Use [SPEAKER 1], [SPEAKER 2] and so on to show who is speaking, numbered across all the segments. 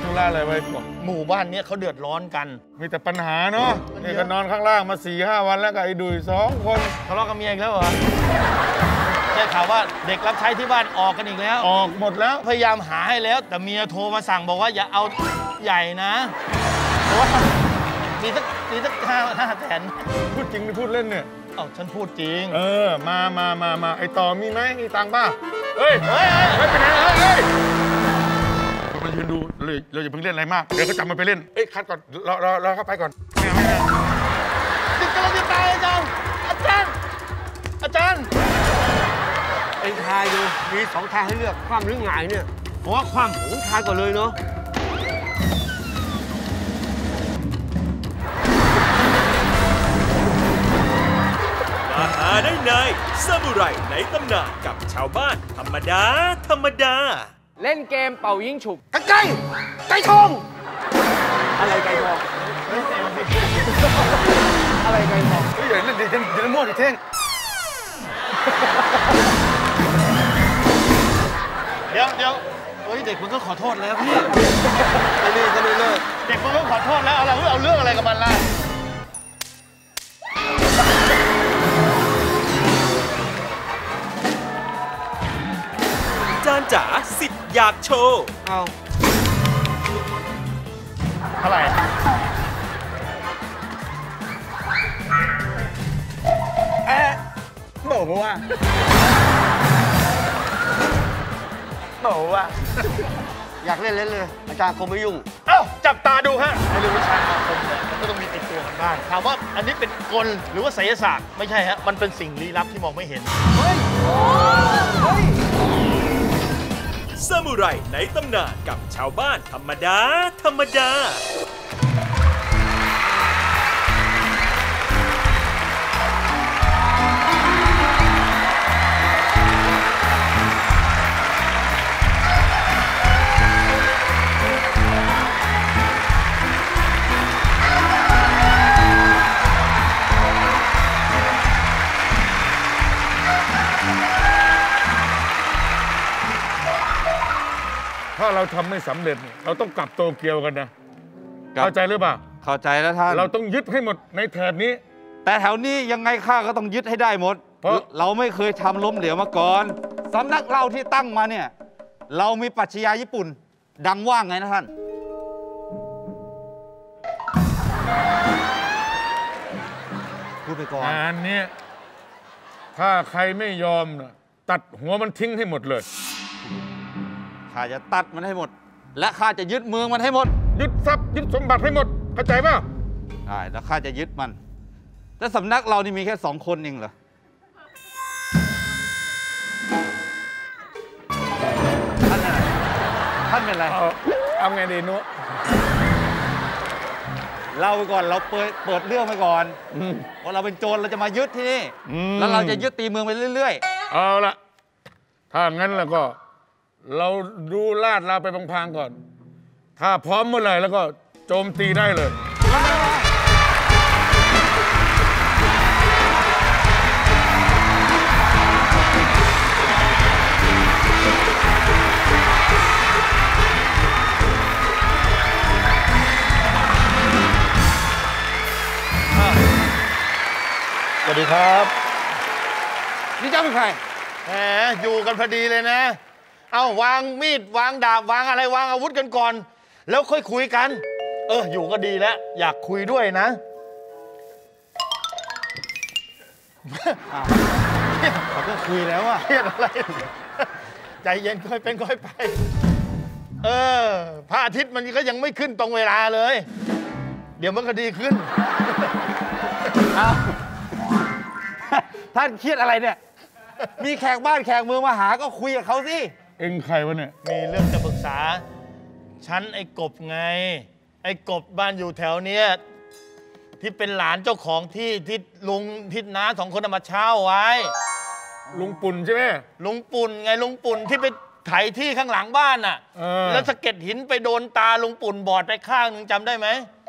[SPEAKER 1] ธุระอะไรไว้ก่อน
[SPEAKER 2] หมู่บ้านนี้เขาเดือดร้อนกัน
[SPEAKER 1] มีแต่ปัญหาเนาะนี่ก็นอนข้างล่างมา4-5 วันแล้วกับไอ้ดุย2 คน
[SPEAKER 2] ทะเลาะกับเมียอีกแล้วเหรอได้ข่าวว่าเด็กรับใช้ที่บ้านออกกันอีกแล้ว
[SPEAKER 1] ออกหมดแล้ว
[SPEAKER 2] พยายามหาให้แล้วแต่เมียโทรมาสั่งบอกว่าอย่าเอาใหญ่นะเพราะว่ามีสัก5 แสน
[SPEAKER 1] พูดจริงหรือพูดเล่นเนี่ย
[SPEAKER 2] ฉันพูดจริง
[SPEAKER 1] มาไอ้ต่อมีไหมมีตังค์ป่ะเฮ้ยไม่เป็นไรเฮ้ยมายืนดูเลยเราอย่าเพิ่งเล่นอะไรมากเดี๋ยวก็จับมันไปเล่นคัดก่อนรอเข้าไปก่อนไม่
[SPEAKER 2] ติดกำลังจะตายอาจารย์
[SPEAKER 3] เอ็งทายดูมี2 ทางให้เลือกคว่ำหรือหงายเนี่ย
[SPEAKER 2] เพราะว่าคว่ำ
[SPEAKER 3] ผมทายก่อนเลยเนาะ
[SPEAKER 4] มาหาได้ในซามูไรในตำนานกับชาวบ้านธรรมดา
[SPEAKER 3] เล่นเกมเป่ายิงฉุบ
[SPEAKER 2] ไก่ทอง
[SPEAKER 3] อะไรไก่ทองอะไรไก่ทอง
[SPEAKER 1] อย่าเล่นดิอย่ามั่วดิเท่ง
[SPEAKER 2] เดี๋ยวเด็กมันก็ขอโทษแล้วพี่กันเลยเด็กมันก็ขอโทษแล้วเอาเรื่องอะไรกับมันล่ะ
[SPEAKER 4] จานจ๋าสิทธิ์อยากโชว์
[SPEAKER 2] เท่าไหร่บอกว่าอยากเล่นเลยอาจารย์คงไม่ยุ่งจับตาดูฮะในเรื่องวิชาอาคมเนี่ยมันก็ต้องมีติดตัวกันบ้างถามว่าอันนี้เป็นกลหรือว่าไสยศาสตร์ไม่ใช่ฮะมันเป็นสิ่งลี้ลับที่มองไม่เห็น
[SPEAKER 4] ซามูไรในตำนานกับชาวบ้านธรรมดา
[SPEAKER 1] ถ้าเราทำไม่สำเร็จเราต้องกลับโตเกียวกันนะเข้าใจหรือเปล่า
[SPEAKER 5] เข้าใจแล้วท่าน
[SPEAKER 1] เราต้องยึดให้หมดในแถบนี้
[SPEAKER 5] แต่แถวนี้ยังไงข้าก็ต้องยึดให้ได้หมดเพราะเราไม่เคยทำล้มเหลวมาก่อนสำนักเราที่ตั้งมาเนี่ยเรามีปรัชญาญี่ปุ่นดังว่าไงนะท่านพูดไปก่อน
[SPEAKER 1] งานนี้ถ้าใครไม่ยอมตัดหัวมันทิ้งให้หมดเลย
[SPEAKER 5] ข้าจะตัดมันให้หมดและข้าจะยึดเมืองมันให้หมด
[SPEAKER 1] ยึดทรัพย์ยึดสมบัติให้หมดเข้าใจป่ะ
[SPEAKER 5] ใช่แล้วข้าจะยึดมันแต่สำนักเรานี่มีแค่2 คนเองเหรอท่านเป็นอะไร
[SPEAKER 1] เอาไงดีนุ๊ก
[SPEAKER 5] เล่าไปก่อนเราเปิดเรื่องไปก่อนว่าเราเป็นโจรเราจะมายึดที่นี่แล้วเราจะยึดตีเมืองไปเรื่อย
[SPEAKER 1] ๆเอาละถ้างั้นแล้วก็เราดูลาดเราไปพลางๆก่อนถ้าพร้อมเมื่อไหร่แล้วก็โจมตีได้เลย
[SPEAKER 2] สวัสดีครับ
[SPEAKER 5] นี่เจ้าเป็นใคร
[SPEAKER 2] แหมอยู่กันพอดีเลยนะวางมีดวางดาบวางอะไรวางอาวุธกันก่อนแล้วค่อยคุยกันอยู่ก็ดีแล้วอยากคุยด้วยนะ
[SPEAKER 5] เขาก็คุยแล้วอะ
[SPEAKER 2] เครียดอะไรใจเย็นค่อยเป็นค่อยไปพระอาทิตย์มันก็ยังไม่ขึ้นตรงเวลาเลยเดี๋ยวมันก็ดีขึ้น
[SPEAKER 5] ท่านเครียดอะไรเนี่ยมีแขกบ้านแขกเมืองมาหาก็คุยกับเขาสิ
[SPEAKER 1] เอ็งใครวะเนี่ย
[SPEAKER 2] มีเรื่องจะปรึกษาฉันไอ้กบไงไอ้กบบ้านอยู่แถวเนี้ยที่เป็นหลานเจ้าของที่ลุงทิศน้า2 คนมาเช่าไว้
[SPEAKER 1] ลุงปุ่นใช่ไหม
[SPEAKER 2] ลุงปุ่นไงลุงปุ่นที่ไปไถที่ข้างหลังบ้านน่ะแล้วสะเก็ดหินไปโดนตาลุงปุ่นบอดไปข้างนึงจำได้ไหม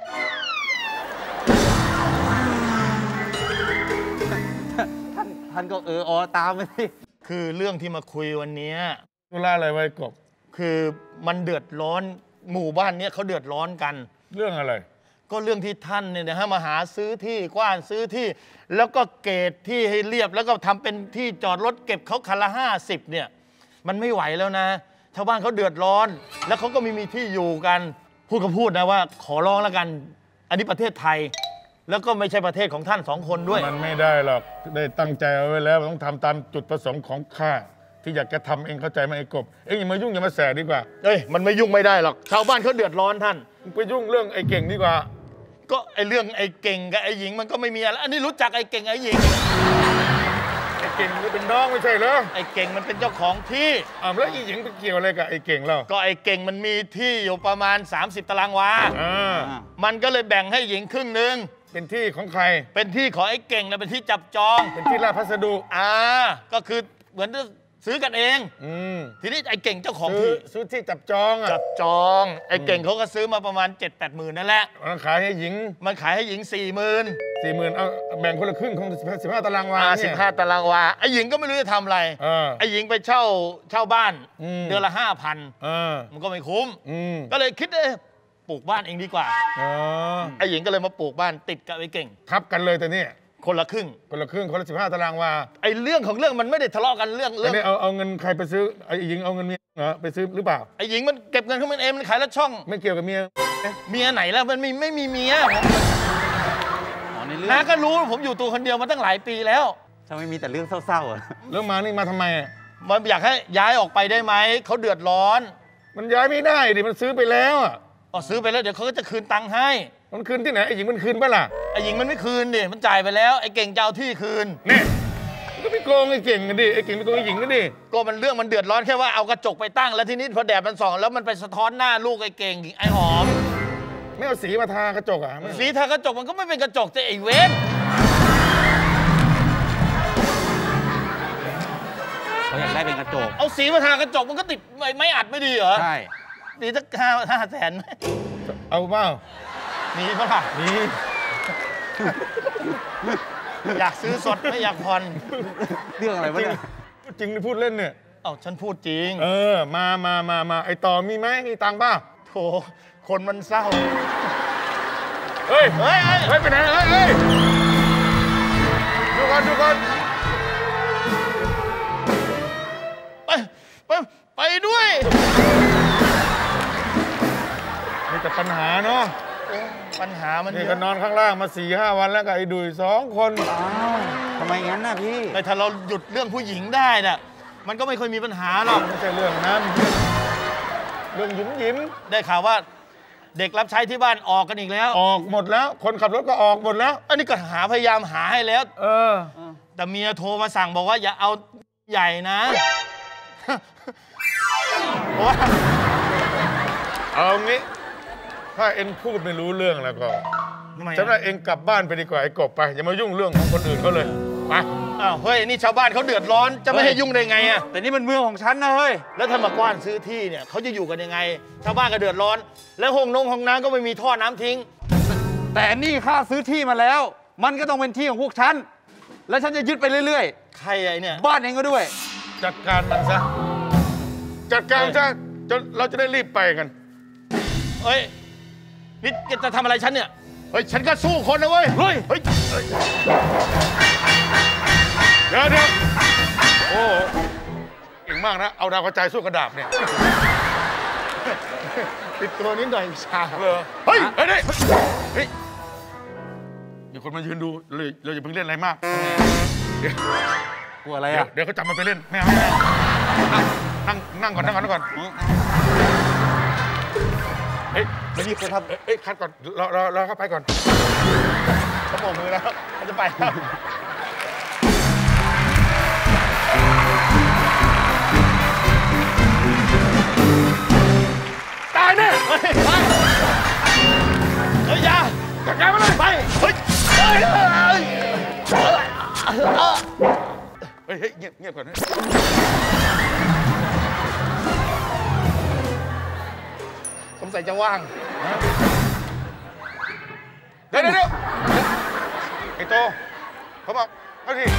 [SPEAKER 5] ท่านก็ตามไปสิ
[SPEAKER 2] คือเรื่องที่มาคุยวันนี้
[SPEAKER 1] ธุระอะไรไว้กบ
[SPEAKER 2] คือมันเดือดร้อนหมู่บ้านเนี้ยเขาเดือดร้อนกัน
[SPEAKER 1] เรื่องอะไร
[SPEAKER 2] ก็เรื่องที่ท่านเนี่ยนะฮะมาหาซื้อที่กว้านซื้อที่แล้วก็เกตที่ให้เรียบแล้วก็ทำเป็นที่จอดรถเก็บเขาคันละ50เนี่ยมันไม่ไหวแล้วนะชาวบ้านเขาเดือดร้อนแล้วเขาก็มีที่อยู่กันพูดก็พูดนะว่าขอร้องแล้วกันอันนี้ประเทศไทยแล้วก็ไม่ใช่ประเทศของท่าน2 คนด้วย
[SPEAKER 1] มันไม่ได้หรอกได้ตั้งใจเอาไว้แล้วต้องทำตามจุดประสงค์ของข้าที่อยากจะทำเองเข้าใจไหมไอ้กบเอ็งอย่ามายุ่งอย่ามาแสดีกว่า
[SPEAKER 2] มันไม่ยุ่งไม่ได้หรอกชาวบ้านเขาเดือดร้อนท่าน
[SPEAKER 1] ไปยุ่งเรื่องไอ้เก่งดีกว่า
[SPEAKER 2] ก็ไอ้เรื่องไอ้เก่งกับไอ้หญิงมันก็ไม่มีอะไรอันนี้รู้จักไอ้เก่งไอ้หญิง
[SPEAKER 1] ไอ้เก่งมันเป็นน้องไม่ใช่เหรอ
[SPEAKER 2] ไอ้เก่งมันเป็นเจ้าของที่
[SPEAKER 1] แล้วไอ้หญิงไปเกี่ยวอะไรกับไอ้เก่งเรา
[SPEAKER 2] ก็ไอ้เก่งมันมีที่อยู่ประมาณ30 ตารางวามันก็เลยแบ่งให้หญิงครึ่งนึง
[SPEAKER 1] เป็นที่ของใคร
[SPEAKER 2] เป็นที่ของไอ้เก่งนะเป็นที่จับจอง
[SPEAKER 1] เป็นที่ราชพัสดุ
[SPEAKER 2] ก็คือเหมือนซื้อกันเองทีนี้ไอ้เก่งเจ้าของที่
[SPEAKER 1] ซื้อที่จับจอง
[SPEAKER 2] จับจองไอ้เก่งเขาก็ซื้อมาประมาณ 7-8 หมื่นนั่นแหละ
[SPEAKER 1] มันขายให้หญิง40,000เอาแบ่งคนละครึ่งของ15 ตารางวา
[SPEAKER 2] 15 ตารางวาไอ้หญิงก็ไม่รู้จะทำอะไรไอ้หญิงไปเช่าบ้านเดือนละ 5,000มันก็ไม่คุ้มก็เลยคิดปลูกบ้านเองดีกว่าไอ้หญิงก็เลยมาปลูกบ้านติดกับไอ้เก่ง
[SPEAKER 1] ทับกันเลยแต่นี่
[SPEAKER 2] คนละครึ่ง
[SPEAKER 1] คนละ15 ตารางวา
[SPEAKER 2] ไอ้เรื่องของเรื่องมันไม่ได้ทะเลาะกันเรื่อง
[SPEAKER 1] นี่เอาเงินใครไปซื้อไอ้หญิงเอาเงินเมียไปซื้อหรือเปล่า
[SPEAKER 2] ไอ้หญิงมันเก็บเงินของมันเองมันขายแล้วช่อง
[SPEAKER 1] ไม่เกี่ยวกับเมีย
[SPEAKER 2] ไหนแล้วมันไม่มีเมียน้าก็รู้ผมอยู่ตัวคนเดียวมาตั้งหลายปีแล้ว
[SPEAKER 5] ทำไมมีแต่เรื่องเศร้า
[SPEAKER 1] เรื่องมานี่มาทำไม
[SPEAKER 2] มันอยากให้ย้ายออกไปได้ไหมเขาเดือดร้อน
[SPEAKER 1] มันย้ายไม่ได้ดิมันซื้อไปแล้ว
[SPEAKER 2] ซื้อไปแล้วเดี๋ยวเขาก็จะคืนตังค์ให้
[SPEAKER 1] มันคืนที่ไหนไอ้หญิงมันคืนป่ะล่ะ
[SPEAKER 2] ไอ้หญิงมันไม่คืนดิมันจ่ายไปแล้วไอ้เก่งจะเอาที่คืน
[SPEAKER 1] นี่ก็ไม่โกงไอ้เก่งกันดิไอ้เก่งไปโกงไอ้หญิงกันดิ
[SPEAKER 2] ก็มันเรื่องมันเดือดร้อนแค่ว่าเอากระจกไปตั้งแล้วทีนี้พอแดดมันส่องแล้วมันไปสะท้อนหน้าลูกไอ้เก่งไอ้หอม
[SPEAKER 1] ไม่เอาสีมาทากระจก
[SPEAKER 2] สีทากระจกมันก็ไม่เป็นกระจกแต่ไอ้เว้น
[SPEAKER 5] เขาอยากได้เป็นกระจก
[SPEAKER 2] เอาสีมาทากระจกมันก็ติดไม่อัดไม่ดีเหรอ
[SPEAKER 5] ใช่
[SPEAKER 2] ดีสัก500,000ไหม
[SPEAKER 1] เอาเปล่า
[SPEAKER 2] มีป่ะล่ะ
[SPEAKER 1] มี
[SPEAKER 2] อยากซื้อสดไม่อยากผ่อน
[SPEAKER 5] เรื่องอะไรวะเนี่ย
[SPEAKER 1] จริงที่พูดเล่นเนี่ย
[SPEAKER 2] ฉันพูดจริง
[SPEAKER 1] มาไอ้ต่อมีไหมมีตังค์ป่ะ
[SPEAKER 2] โถคนมันเศร้า
[SPEAKER 1] เฮ้ยไปไหนเฮ้ยดูก่อน
[SPEAKER 2] ไปด้วย
[SPEAKER 1] มีแต่ปัญหาเนาะ
[SPEAKER 2] ปัญหามัน
[SPEAKER 1] นี่ก็นอนข้างล่างมา4-5 วันแล้วกับไอ้ดุย2 คน
[SPEAKER 5] ทำไมงั้นน่ะพี่
[SPEAKER 2] แต่ถ้าเราหยุดเรื่องผู้หญิงได้น่ะมันก็ไม่ค่อยมีปัญหาหรอก
[SPEAKER 1] ไม่ใช่เรื่องนั้นเรื่องยิ้ม
[SPEAKER 2] ได้ข่าวว่าเด็กรับใช้ที่บ้านออกกันอีกแล้ว
[SPEAKER 1] ออกหมดแล้วคนขับรถก็ออกหมดแล้ว
[SPEAKER 2] อันนี้ก็พยายามหาให้แล้วแต่เมียโทรมาสั่งบอกว่าอย่าเอาใหญ่นะ
[SPEAKER 1] เอางี้ถ้าเอ็งพูดไม่รู้เรื่องแล้วก็ฉันว่าเอ็งกลับบ้านไปดีกว่าไอ้กบไปอย่ามายุ่งเรื่องของคนอื่นเขาเลยไป
[SPEAKER 2] เฮ้ยนี่ชาวบ้านเขาเดือดร้อนจะไม่ให้ยุ่งได้ไง
[SPEAKER 5] แต่นี่มันเมืองของฉันนะเฮ้ย
[SPEAKER 2] แล้วถ้ามากว้านซื้อที่เนี่ยเขาจะอยู่กันยังไงชาวบ้านก็เดือดร้อนแล้วห้องน้ำก็ไม่มีท่อน้ำทิ้ง
[SPEAKER 5] แต่นี่ข้าซื้อที่มาแล้วมันก็ต้องเป็นที่ของพวกฉันแล้วฉันจะยึดไปเรื่อย
[SPEAKER 2] ๆใครไอ้เนี่ย
[SPEAKER 5] บ้านเองก็ด้วย
[SPEAKER 1] จัดการมันซะจนเราจะได้รีบไปกัน
[SPEAKER 2] เฮ้ยนี่จะทำอะไรฉันเนี่ยเฮ้ยฉันก็สู้คนนะเว้ยเฮ้ย
[SPEAKER 1] เดี๋ยวโอ้เก่งมากนะเอาดาวกระจายสู้กระดาบเนี่ย
[SPEAKER 2] ติดตัวนิดหน่อยชา
[SPEAKER 1] เฮ้ยเดี๋ยวคนมายืนดูเราอย่าเพิ่งเล่นอะไรมาก
[SPEAKER 5] กลัวอะไร
[SPEAKER 1] เดี๋ยวเขาจับมันไปเล่นไม่เอานั่งก่อนเฮ้ย
[SPEAKER 2] ไม่มีคนท
[SPEAKER 1] ำคัดก่อนรอเข้าไปก่อน
[SPEAKER 2] เขาโบกมือแล้วเขาจะไปแล้ว
[SPEAKER 1] ตายแน่
[SPEAKER 2] อย่า
[SPEAKER 1] จัดการมาเลย
[SPEAKER 2] ไปเฮ้ย
[SPEAKER 1] เงียบก่อนนะ
[SPEAKER 2] สงสัยจะว่าง
[SPEAKER 1] เดี๋ยวไอ้โตเขาบอกเอาที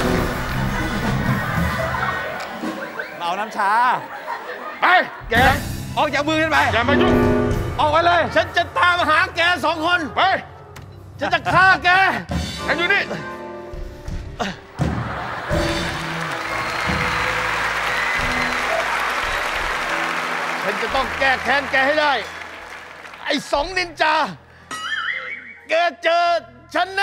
[SPEAKER 5] มาเอาน้ำชา
[SPEAKER 1] ไปแก
[SPEAKER 5] อกจากมือฉันไป
[SPEAKER 1] อย่ามายุ่ง
[SPEAKER 5] ออกไปเลย
[SPEAKER 2] ฉันจะตามหาแก2 คน
[SPEAKER 1] ไป
[SPEAKER 2] ฉันจะฆ่าแก
[SPEAKER 1] ฉันอยู่นี่
[SPEAKER 2] ฉันจะต้องแก้แค้นแกให้ได้ ไอ้2 นินจา แกเจอฉันแน่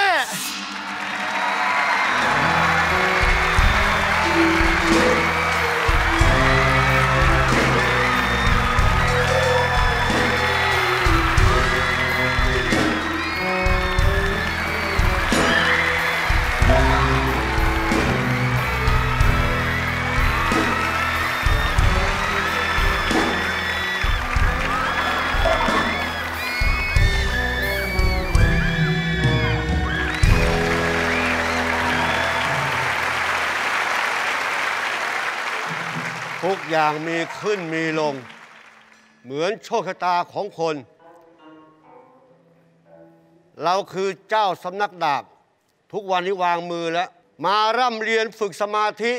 [SPEAKER 3] ทุกอย่างมีขึ้นมีลง เหมือนโชคชะตาของคน เราคือเจ้าสำนักดาบ ทุกวันนี้วางมือแล้ว มาร่ำเรียนฝึกสมาธิ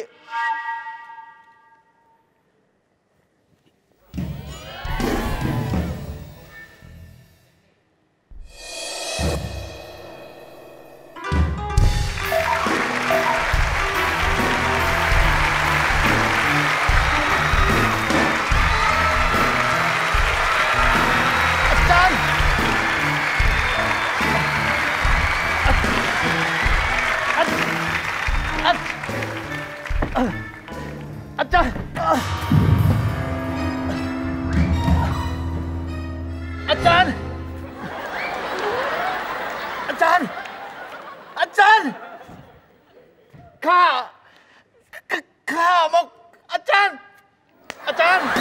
[SPEAKER 2] อาจารย์ อาจารย์ อาจารย์ อาจารย์ ข้าบอกอาจารย์ อาจารย์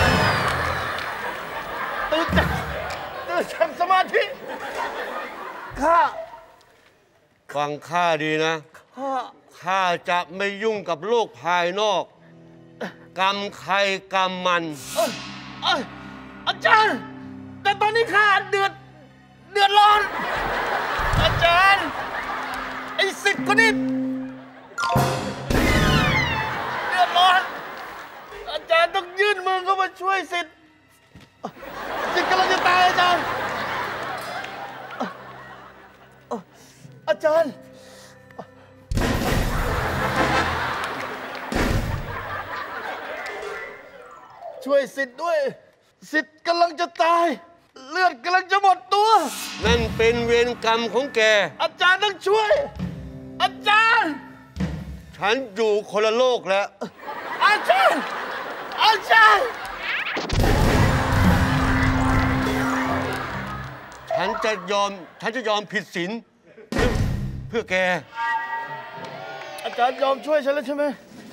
[SPEAKER 2] ตื่นจากสมาธิข้า
[SPEAKER 3] ฟังข้าดีนะ ข้าจะไม่ยุ่งกับโลกภายนอก กรรมใครกรรมมัน
[SPEAKER 2] อาจารย์ แต่ตอนนี้ข้าเดือดร้อน อาจารย์ ไอ้สิทธิ์คนนี้เดือดร้อน อาจารย์ต้องยื่นมือเข้ามาช่วยสิทธิ์กำลังจะตายอาจารย์ อาจารย์ ช่วยสิทธิ์ด้วย สิทธิ์กำลังจะตาย เลือดกำลังจะหมดตัว
[SPEAKER 3] นั่นเป็นเวรกรรมของแก
[SPEAKER 2] อาจารย์ต้องช่วย อาจารย์
[SPEAKER 3] ฉันอยู่คนละโลกแล้ว
[SPEAKER 2] อาจารย์ อาจารย์
[SPEAKER 3] ฉันจะยอมผิดศีลเพื่อแก
[SPEAKER 2] อาจารย์ยอมช่วยฉันแล้วใช่ไหม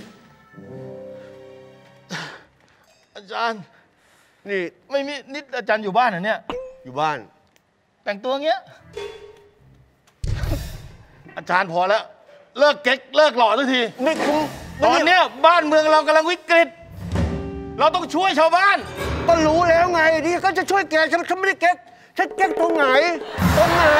[SPEAKER 2] อาจารย์
[SPEAKER 3] นี่
[SPEAKER 2] ไม่มีนิดอาจารย์อยู่บ้านเหรอเนี่ย
[SPEAKER 3] อยู่บ้าน
[SPEAKER 2] แต่งตัวเงี้ย อาจารย์พอแล้ว เลิกเก๊กเลิกหล่อสักที
[SPEAKER 3] ไม่คุ้ม
[SPEAKER 2] ตอนเนี้ยบ้านเมืองเรากำลังวิกฤต เราต้องช่วยชาวบ้าน
[SPEAKER 3] ก็รู้แล้วไงนี่ก็จะช่วยแกฉันไม่ได้เก๊กฉันเก๊กตรงไหนโอ้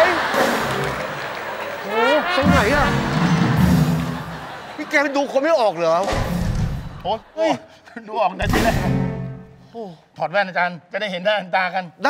[SPEAKER 3] ตรงไหนอ่ะพี่แกดูคนไม่ออกเหรอ
[SPEAKER 2] โอ้ยดูออกนาทีแรกถอดแว่นอาจารย์ จะได้เห็นหน้าเห็นตากัน
[SPEAKER 3] ได้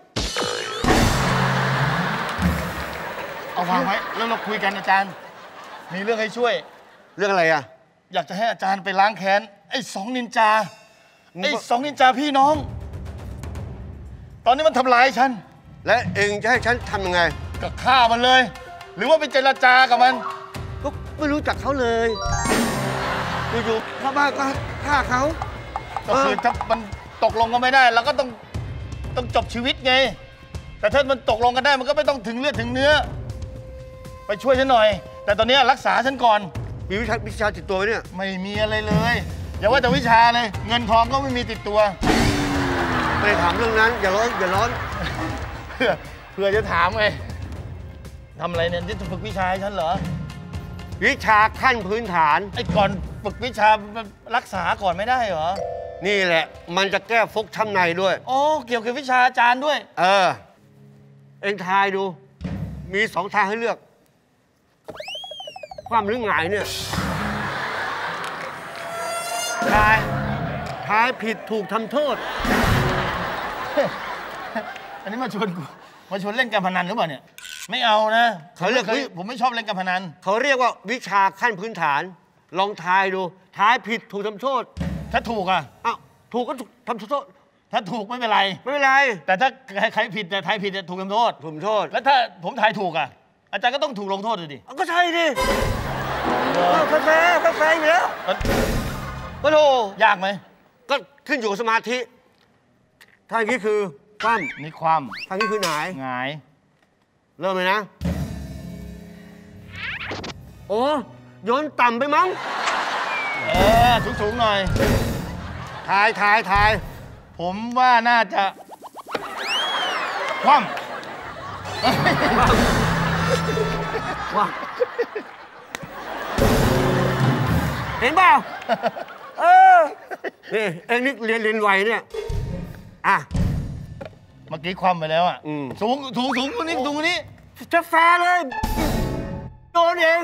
[SPEAKER 2] เอาวางไว้แล้วเราคุยกันอาจารย์ มีเรื่องให้ช่วย
[SPEAKER 3] เรื่องอะไรอ่ะ
[SPEAKER 2] อยากจะให้อาจารย์ไปล้างแค้นไอ้2 นินจา ไอ้2 นินจาพี่น้อง ตอนนี้มันทำร้ายฉัน
[SPEAKER 3] และเองจะให้ฉันทำยังไง
[SPEAKER 2] ก็ฆ่ามันเลย หรือว่าไปเจรจากับมัน
[SPEAKER 3] ก็ไม่รู้จักเขาเลยอยู่ๆเข้าบ้านก็ฆ่าเขา
[SPEAKER 2] ก็คือถ้ามันตกลงกันไม่ได้เราก็ต้องจบชีวิตไง แต่ถ้ามันตกลงกันได้มันก็ไม่ต้องถึงเลือดถึงเนื้อ ไปช่วยฉันหน่อย แต่ตอนนี้รักษาฉันก่อน
[SPEAKER 3] มีวิชาติดตัวไหมเนี่ย
[SPEAKER 2] ไม่มีอะไรเลย อย่าว่าแต่วิชาเลย เงินทองก็ไม่มีติดตัว
[SPEAKER 3] ไม่ได้ถามเรื่องนั้น อย่าร้อน
[SPEAKER 2] เพื่อจะถามไงทำอะไรเนี่ยที่จะฝึกวิชาให้ฉันเหรอ
[SPEAKER 3] วิชาขั้นพื้นฐาน
[SPEAKER 2] ไอ้ก่อนฝึกวิชารักษาก่อนไม่ได้เหรอ
[SPEAKER 3] นี่แหละ มันจะแก้ฟกช้ำในด้วย
[SPEAKER 2] อ๋อเกี่ยวกับวิชาอาจารย์ด้วย
[SPEAKER 3] เองทายดู มี2 ทางให้เลือก ความหรือหงายเนี่ยทายผิดถูกทำโทษ
[SPEAKER 2] อันนี้มาชวนเล่นการพนันหรือเปล่าเนี่ย ไม่เอานะผมไม่ชอบเล่นการพนัน
[SPEAKER 3] เขาเรียกว่าวิชาขั้นพื้นฐาน ลองทายดูทายผิดถูกทำโทษ
[SPEAKER 2] ถ้าถูกอ่ะ
[SPEAKER 3] อ้าวถูกก็ถูกทำโทษ
[SPEAKER 2] ถ้าถูกไม่เป็นไร
[SPEAKER 3] ไม่เป็นไร
[SPEAKER 2] แต่ถ้าใครผิดแต่ทายผิดจะถูกทำโทษ
[SPEAKER 3] ถูกทำโทษ
[SPEAKER 2] แล้วถ้าผมทายถูกอ่ะ อาจารย์ก็ต้องถูกลงโทษเลยดิ
[SPEAKER 3] ก็ใช่ดิแฟร์อยู่แล้วก็โธ่
[SPEAKER 2] ยากไหม
[SPEAKER 3] ก็ขึ้นอยู่กับสมาธิทางนี้คือคว่
[SPEAKER 2] นี่ความ
[SPEAKER 3] ำทางนี้คือหงาย
[SPEAKER 2] หงาย
[SPEAKER 3] เริ่มเลยนะ โอ้โยนต่ำไปมั้ง
[SPEAKER 2] สูงๆหน่อย
[SPEAKER 3] ทาย
[SPEAKER 2] ผมว่าน่าจะคว่ำ
[SPEAKER 3] ว่าเห็นเปล่านี่เอ็งนี่เรียนไวเนี่ยอ่ะ
[SPEAKER 2] เมื่อกี้คว่ำไปแล้วอ่ะ
[SPEAKER 3] อืม
[SPEAKER 2] สูงตรงนี้
[SPEAKER 3] จะแฟร์เลยโดนเอง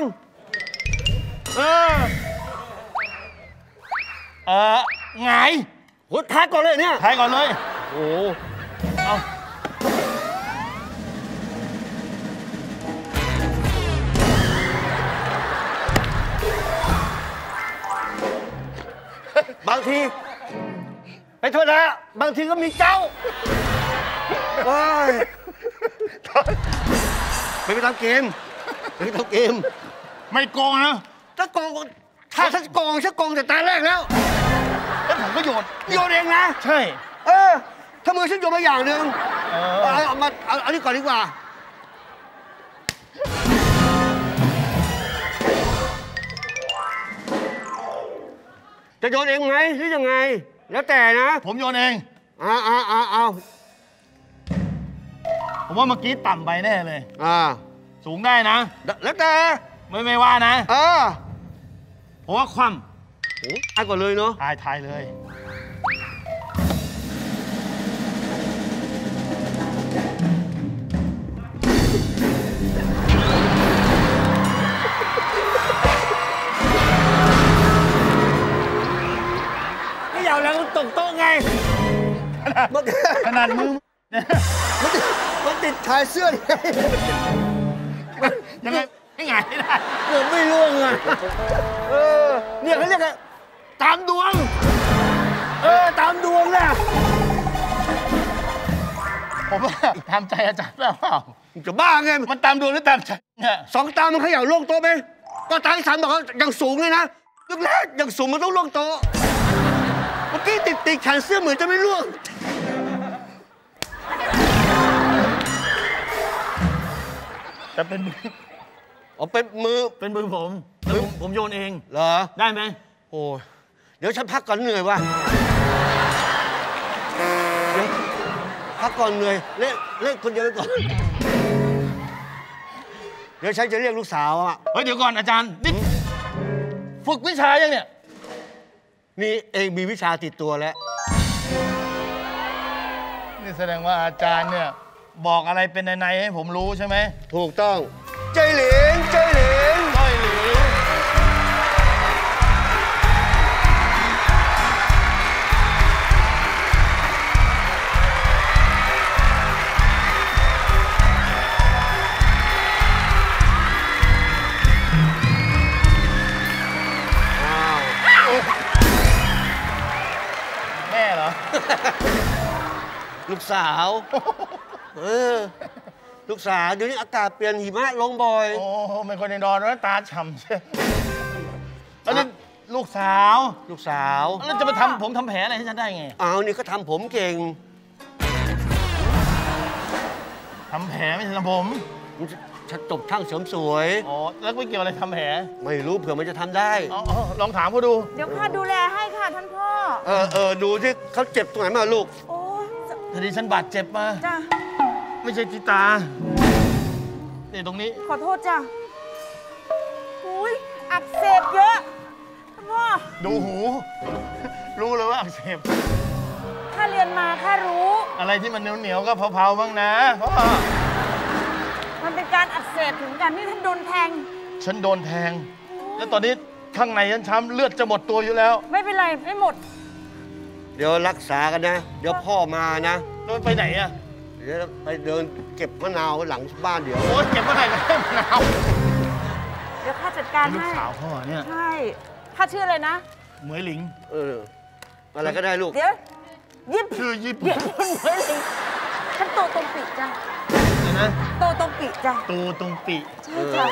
[SPEAKER 2] หงาย
[SPEAKER 3] โหทายก่อนเลยเนี่ย
[SPEAKER 2] ทายก่อนเลย
[SPEAKER 3] โอ้
[SPEAKER 2] เอา
[SPEAKER 3] บางทีไปโทษนะบางทีก็มีเจ้าโอ้ยไม่ไปตามเกม
[SPEAKER 2] ไม่โกงนะ
[SPEAKER 3] ถ้าโกงถ้าฉันโกงแต่ตาแรกแล้ว
[SPEAKER 2] แล้วผมก็โยน
[SPEAKER 3] เองนะ
[SPEAKER 2] ใช่
[SPEAKER 3] ถ้ามือฉันโยนมาอย่างหนึ่งเอานี่ก่อนดีกว่าจะโยนเองไหมหรือยังไงแล้วแต่นะ
[SPEAKER 2] ผมโยนเอง
[SPEAKER 3] เอา
[SPEAKER 2] ผมว่าเมื่อกี้ต่ำไปแน่เลย สูงได้นะ
[SPEAKER 3] แล้วแต่
[SPEAKER 2] ไม่ว่านะ ผมว่าคว่
[SPEAKER 3] ไอ้ก่อนเลยเนาะ
[SPEAKER 2] ำทายเลย
[SPEAKER 3] ไม่อยากแล้วตกโต๊ะไง
[SPEAKER 2] ขนาดมือ
[SPEAKER 3] มันติดชายเสื้อไง
[SPEAKER 2] ยังไงไม่หงายไม่ได้
[SPEAKER 3] เกือบไม่ร่วงอ่ะเนี่ยเขาเรียกตามดวงตามดวงน่ะ
[SPEAKER 2] ผมว่าตามใจอาจารย์เปล่า
[SPEAKER 3] จะบ้าไง
[SPEAKER 2] มันตามดวงหรือตามใจเนี่ย
[SPEAKER 3] สองตามมันเขย่าล่วงโต๊ะไหมก็ตาที่สามบอกว่าอย่างสูงเลยนะยกแรกอย่างสูงมันต้องล่วงโต๊ะเมื่อกี้ติดแขนเสื้อเหมือนจะไม่ล่วง
[SPEAKER 2] แต่เป็นมือ
[SPEAKER 3] เป็นมือ
[SPEAKER 2] เป็นมือผมแล้วผมโยนเอง
[SPEAKER 3] เหรอ
[SPEAKER 2] ได้ไหม
[SPEAKER 3] โอ้เดี๋ยวฉันพักก่อนเหนื่อยว่ะเดี๋ยวพักก่อนเหนื่อยเล่นคนเดียวไปก่อนเดี๋ยวฉันจะเรียกลูกสาวอ่ะ
[SPEAKER 2] เฮ้ยเดี๋ยวก่อนอาจารย์นี่ฝึกวิชายังเนี่ย
[SPEAKER 3] นี่เองมีวิชาติดตัวแล้ว
[SPEAKER 2] นี่แสดงว่าอาจารย์เนี่ยบอกอะไรเป็นในๆให้ผมรู้ใช่ไหม
[SPEAKER 3] ถูกต้องใจเหลง
[SPEAKER 2] ก้อยหลิวแม่เหรอ
[SPEAKER 3] ลูกสาวลูกสาวเดี๋ยวนี้อากาศเปลี่ยนหิมะลงบ่อย
[SPEAKER 2] โอ้ไม่คนในนอนแล้วตาฉ่ำใช่แล้วนี่ลูกสาว แล้วจะมาผมทำแผลอะไรให้ฉันได้ไง
[SPEAKER 3] นี่ก็ทำผมเก่ง
[SPEAKER 2] ทำแผลไม่ใช่ทำผม
[SPEAKER 3] ฉันจบช่างเสริมสวย
[SPEAKER 2] อ๋อแล้วไม่เกี่ยวอะไรทำแผล
[SPEAKER 3] ไม่รู้เผื่อมันจะทำได้
[SPEAKER 2] อ๋อลองถามเขาดู
[SPEAKER 6] เดี๋ยวข้าดูแลให้ค่ะท่านพ่อ
[SPEAKER 3] ดูที่เขาเจ็บตรงไหนมาลูก
[SPEAKER 6] โอ้ย
[SPEAKER 2] พอดีฉันบาดเจ็บมา
[SPEAKER 6] จ้ะ
[SPEAKER 2] ไม่ใช่ที่ตานี่ตรงนี้
[SPEAKER 6] ขอโทษจ้ะอุ้ยอักเสบเยอะท่านพ่อ
[SPEAKER 2] ดูหู รู้เลยว่าอักเสบ
[SPEAKER 6] ข้าเรียนมาข้ารู้
[SPEAKER 2] อะไรที่มันเหนียวๆก็เผาๆบ้างนะพ่อ
[SPEAKER 6] มันเป็นการอักเสบถึงกันนี่ท่านโดนแทง
[SPEAKER 2] ฉันโดนแทง แล้วตอนนี้ข้างในฉันช้ำเลือดจะหมดตัวอยู่แล้ว
[SPEAKER 6] ไม่เป็นไรไม่หมด
[SPEAKER 3] เดี๋ยวรักษากันนะ เดี๋ยวพ่อมานะ
[SPEAKER 2] แล้วมันไปไหนอะ
[SPEAKER 3] เดี๋ยวไปเดินเก็บมะนาวหลังบ้านเดี๋ยว
[SPEAKER 2] โอ๊ยเก็บเมื่อไหร่นะมะนาว
[SPEAKER 6] เดี๋ยวข้าจัดการ
[SPEAKER 2] ลูก
[SPEAKER 6] ให้
[SPEAKER 2] สาวพ่อเนี่ย
[SPEAKER 6] ใช่ข้าชื่ออะไรนะ
[SPEAKER 2] เหมยหลิง
[SPEAKER 3] อะไรก็ได้ลูก
[SPEAKER 6] เดี๋ยวยิบ
[SPEAKER 2] ชื่อยิบ
[SPEAKER 6] เดี๋ยวเหมยหลิงฉันโตตรงปีจ้ะ
[SPEAKER 2] เลยนะ
[SPEAKER 6] โตตรงปีจ้ะ
[SPEAKER 2] ตูตรงปี
[SPEAKER 6] ใช่จ้ะ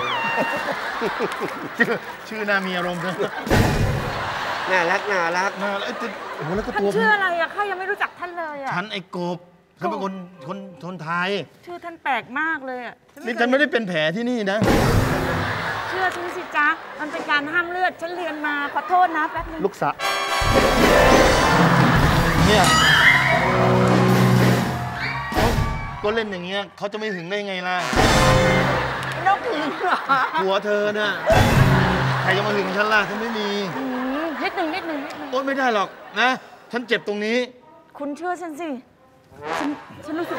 [SPEAKER 2] ชื่อน่ามีอารมณ์นะ
[SPEAKER 3] น่ารักน่ารัก
[SPEAKER 2] น่าแล้วโอ้โหแล้วก็
[SPEAKER 6] ท่าน
[SPEAKER 2] ตัว
[SPEAKER 6] ชื่ออะไรอะข้ายังไม่รู้จักท่านเลยอะ
[SPEAKER 2] ฉันไอ้กบเขาเป็นคนไทย
[SPEAKER 6] ชื่อท่านแปลกมากเลยอะ
[SPEAKER 2] นี่ฉันไม่ได้เป็นแผลที่นี่นะ
[SPEAKER 6] เชื่อฉันสิจ๊ะมันเป็นการห้ามเลือดฉันเรียนมาขอโทษนะแป๊บนึง
[SPEAKER 2] ลูกสาวเนี่ยก็เล่นอย่างเงี้ยเขาจะไม่หึงได้ไงล่ะ
[SPEAKER 6] นกหึงเหรอ
[SPEAKER 2] หัวเธอน่ะใครจะมาหึงฉันล่ะฉันไม่มี
[SPEAKER 6] นิดหนึ่งนิดหนึ่ง
[SPEAKER 2] โอ๊ยไม่ได้หรอกนะ ฉันเจ็บตรงนี้
[SPEAKER 6] คุณเชื่อฉันสิฉันรู้สึก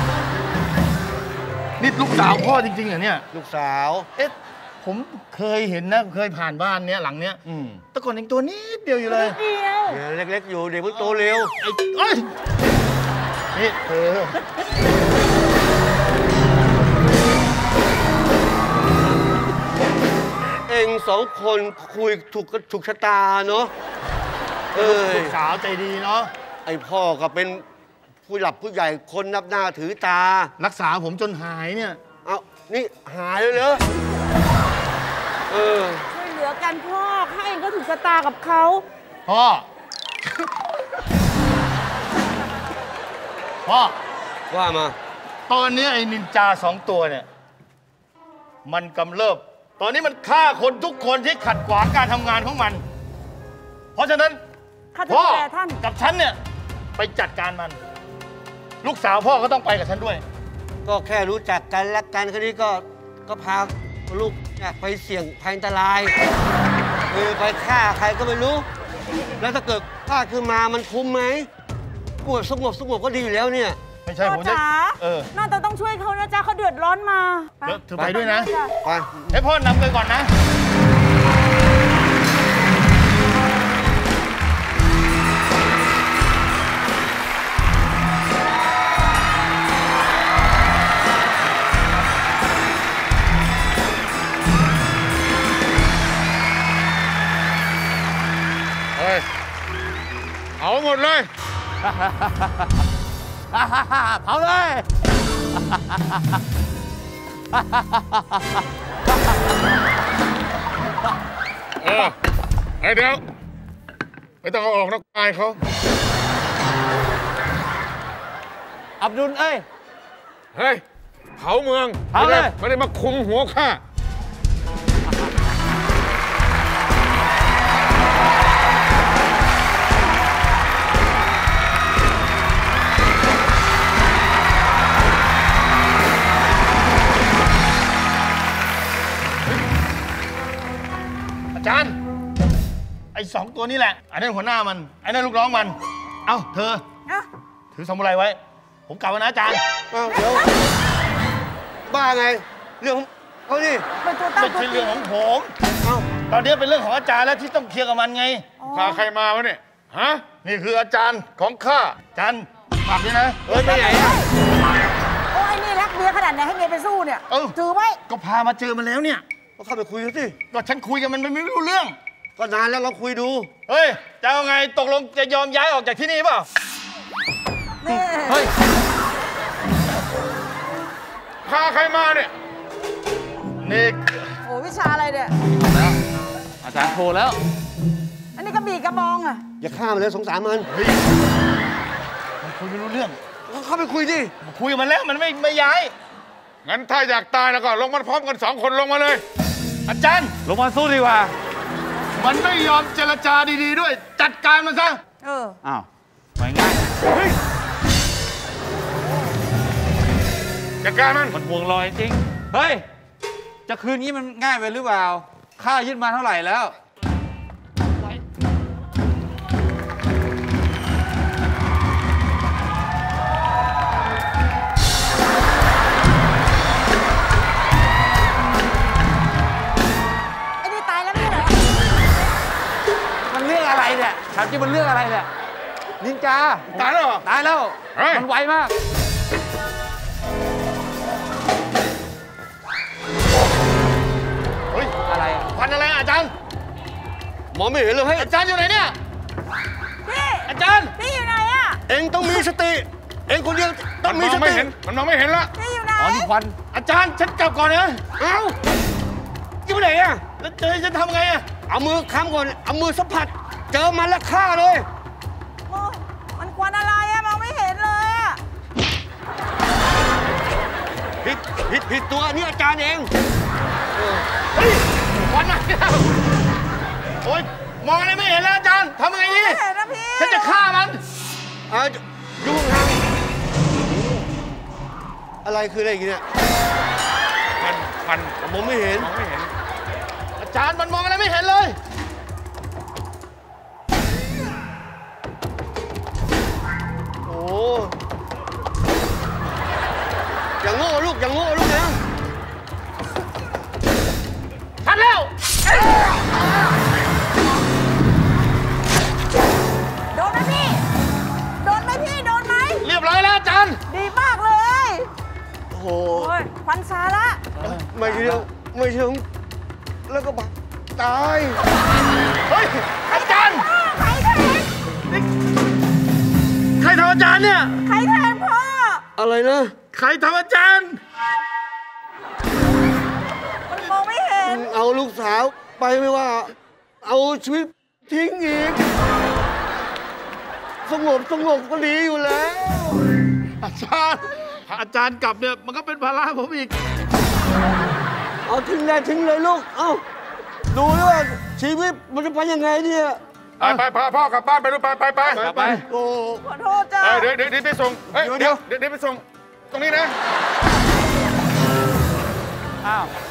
[SPEAKER 2] นี่ลูกสาวพ่อจริงๆเหรอเนี่ย
[SPEAKER 3] ลูกสาว
[SPEAKER 2] เอ๊ะผมเคยเห็นนะเคยผ่านบ้านเนี้ยหลังเนี้ยแต่ก่อนยังตัวนิดเดียวอยู่เลย
[SPEAKER 6] เดียว
[SPEAKER 3] เล็กๆอยู่เด็กมันโตเร็ว
[SPEAKER 2] เอ้ยนี่เธอ
[SPEAKER 3] เองสองคนคุยถูกชะตาเนาะ
[SPEAKER 2] ลูกสาวใจดีเนาะ
[SPEAKER 3] ไอพ่อก็เป็นผู้หลักผู้ใหญ่คนนับหน้าถือตา
[SPEAKER 2] รักษาผมจนหายเนี่ย
[SPEAKER 3] เอานี่หายเลยเหรอ
[SPEAKER 6] ช่วยเหลือกันพ่อข้าเองก็ถูกชะตากับเขา
[SPEAKER 2] พ่อ พ่อ
[SPEAKER 3] ว่ามา
[SPEAKER 2] ตอนนี้ไอ้นินจา2 ตัวเนี่ย มันกำเริบ ตอนนี้มันฆ่าคนทุกคนที่ขัดขวางการทำงานของมัน เพราะฉะนั้น
[SPEAKER 6] ข้าจะ
[SPEAKER 2] พ่อ
[SPEAKER 6] ดูแลท่าน
[SPEAKER 2] กับฉันเนี่ย ไปจัดการมัน ลูกสาวพ่อก็ต้องไปกับฉันด้วย
[SPEAKER 3] ก็แค่รู้จักกันรักกันแค่นี้ก็พาลูกอยากไปเสี่ยงภัยอันตรายไปฆ่าใครก็ไม่รู้ แล้วถ้าเกิดฆ่าขึ้นมามันคุ้มไหมสงบก็ดีอยู่แล้วเนี่ย
[SPEAKER 2] ไม่ใช่
[SPEAKER 6] พ่อ
[SPEAKER 2] ผมจะ
[SPEAKER 6] จ๋าน่าจะต้องช่วยเขานะจ๊ะเขาเดือดร้อนมา
[SPEAKER 2] เดี๋ยวเธอไปด้วยนะ
[SPEAKER 6] จ้
[SPEAKER 3] ไป
[SPEAKER 2] ให้พ่อนำไปก่อนนะ เฮ้ย เอาหมดเลย
[SPEAKER 5] เผาเลย
[SPEAKER 1] เดี๋ยว ไม่ต้องเอาออกนะอายเขา
[SPEAKER 5] อับดุลเอ้ย
[SPEAKER 1] เฮ้ย เผาเมือง
[SPEAKER 5] เผาเลย
[SPEAKER 1] ไม่ได้มาคุมหัวข้า
[SPEAKER 2] อาจารย์ ไอ้2 ตัวนี้แหละ อันนั้นหัวหน้ามัน ไอ้นั่นลูกน้องมัน เอ้า เธอ
[SPEAKER 6] อ่ะ
[SPEAKER 2] ถือสมุไรไว้ ผมกลับแล้วนะอาจารย์
[SPEAKER 3] เดี๋ยว บ้าไง เรื่องของเขาดิ
[SPEAKER 6] เป็นตัวตั้ง
[SPEAKER 2] ไม่
[SPEAKER 6] ตัว
[SPEAKER 2] ใช่
[SPEAKER 6] ตี
[SPEAKER 2] เรื่องของผม
[SPEAKER 3] เอ้า
[SPEAKER 2] ตอนนี้เป็นเรื่องของอาจารย์แล้วที่ต้องเคลียร์กับมันไง
[SPEAKER 1] พาใครมาวะเนี่ย ฮะ
[SPEAKER 2] นี่คืออาจารย์ของข้า อาจารย์ฝากด้วยนะ
[SPEAKER 3] เฮ้ยไปไหนอะ
[SPEAKER 6] โอ้ยนี่รักเมียขนาดไหนให้เมียไปสู้เนี่ย
[SPEAKER 2] เอ้า
[SPEAKER 6] ถือไว้
[SPEAKER 2] ก็พามาเจอมันแล้วเนี่ย
[SPEAKER 3] ก็เข้าไปคุยกันสิ
[SPEAKER 2] ก็ฉันคุยกับมันไม่รู้เรื่อง
[SPEAKER 3] ก็นานแล้วเราคุยดู
[SPEAKER 2] เฮ้ย จะเอาไง ตกลงจะยอมย้ายออกจากที่นี่เปล่า
[SPEAKER 6] นี่
[SPEAKER 5] เฮ้ย
[SPEAKER 1] พาใครมาเนี่ย
[SPEAKER 2] นี่
[SPEAKER 6] โอ้วิชาอะไรเนี่ย
[SPEAKER 5] อาจารย์โทรแล้ว
[SPEAKER 6] อันนี้กระบี่กระบองอะ
[SPEAKER 3] อย่าฆ่ามันเลยสงสารมัน
[SPEAKER 2] เฮ้ยมันคุยไม่รู้เรื่อง
[SPEAKER 3] ก็เข้าไปคุยดิ
[SPEAKER 2] คุยกับมันแล้วมันไม่ย้าย
[SPEAKER 1] งั้นถ้าอยากตายแล้วก็ลงมาพร้อมกัน2 คนลงมาเลย
[SPEAKER 2] อาจารย์
[SPEAKER 5] ลงมาสู้ดีกว่า
[SPEAKER 2] มันไม่ยอมเจรจาดีๆด้วย จัดการมันซะ
[SPEAKER 5] อ้าวไม่ง่าย
[SPEAKER 1] จัดการมัน
[SPEAKER 5] มันห่วงลอยจริง เฮ้ย จะคืนนี้มันง่ายไปหรือเปล่า ค่ายึดมาเท่าไหร่แล้ว
[SPEAKER 6] ไอ้นี่ตายแล้วไม่ใช่เหรอ
[SPEAKER 5] มันเรื่องอะไรเนี่ยถามจริงมันเรื่องอะไรเนี่ยนินจา
[SPEAKER 1] ตายแล้วเหรอ
[SPEAKER 5] ตายแล้ว
[SPEAKER 1] เฮ้ย
[SPEAKER 5] มันไวมาก
[SPEAKER 2] เฮ้ย
[SPEAKER 5] อะไรอะ
[SPEAKER 2] ควันอะไรอาจารย์
[SPEAKER 3] มองไม่เห็นเลยเฮ้ย
[SPEAKER 2] อาจารย์อยู่ไหนเนี่ย
[SPEAKER 6] พี่
[SPEAKER 2] อาจารย์
[SPEAKER 6] พี่อยู่ไหนอะ
[SPEAKER 3] เองต้องมีสติ เองคนเดียวต้องมี
[SPEAKER 1] ม
[SPEAKER 3] ส
[SPEAKER 1] องไม่
[SPEAKER 3] ติ
[SPEAKER 1] เห็นมันมองไม่เห็นละ
[SPEAKER 6] พี่อยู่ไหน
[SPEAKER 5] อ๋อนี่ควัน
[SPEAKER 2] อาจารย์ฉันกลับก่อนนะ
[SPEAKER 3] เอ้าอยู่ไหนอะ
[SPEAKER 2] แล้วจะทำไงอะ
[SPEAKER 3] เอามือค้ำก่อน เอามือสัมผัส เจอมันแล้วฆ่าเลย
[SPEAKER 6] โอ้มันควันอะไรอะมองไม่เห็นเลยอะ
[SPEAKER 3] ผิดตัวนี่อาจารย์เอง
[SPEAKER 2] เฮ้ยควันมาแล้วโอ๊ยมองอะไรไม่เห็นแล้วอาจารย์ทำไงดี
[SPEAKER 6] ไม่เห็นนะพี่
[SPEAKER 2] ฉันจะฆ่ามัน
[SPEAKER 3] ยุ่งห่างอะไรคืออะไรอย่างเงี้ย
[SPEAKER 1] มัน
[SPEAKER 3] มองไม่เห็น
[SPEAKER 1] มองไม่เห็น
[SPEAKER 2] อาจารย์มันมองอะไรไม่เห็นเลย
[SPEAKER 3] โอ้อย่างโง่ลูกอย่างโง่ลูกนะ
[SPEAKER 2] ทันแล้ว
[SPEAKER 6] โดนไหมพี่ โดนไหมพี่ โดนไหม
[SPEAKER 2] เรียบร้อยแล้วอาจารย์
[SPEAKER 6] ดีมากเลย
[SPEAKER 3] โอ้โห
[SPEAKER 6] โอ้ยควันซาละ
[SPEAKER 3] ไม่เดียวไม่ถึงแล้วก็ตาย
[SPEAKER 2] เฮ้ยอาจารย์
[SPEAKER 6] ใครแทง
[SPEAKER 2] ใครทำอาจารย์เนี่ย
[SPEAKER 6] ใครแทงพ่อ
[SPEAKER 3] อะไรนะ
[SPEAKER 2] ใครทำอาจารย์
[SPEAKER 6] มันมองไม่เห็น
[SPEAKER 3] เอาลูกสาวไปไม่ว่า เอาชีวิตทิ้งอีก สงบก็ดีอยู่แล้ว
[SPEAKER 2] อาจารย์กลับเนี่ยมันก็เป็นภาระผมอีก
[SPEAKER 3] เอาทิ้งได้ทิ้งเลยลูก เอาดูด้วยว่าชีวิตมันจะไปยังไงเนี่ย
[SPEAKER 1] ไปพาพ่อกลับบ้านไปลูกไป
[SPEAKER 5] ไป
[SPEAKER 3] โอ้
[SPEAKER 6] ขอโทษจ้า
[SPEAKER 1] เดี๋ยวไปส่งเอ้ย
[SPEAKER 3] เดี๋ยว
[SPEAKER 1] เดี๋ยวไปส่งตรงนี้นะ
[SPEAKER 5] อ้าว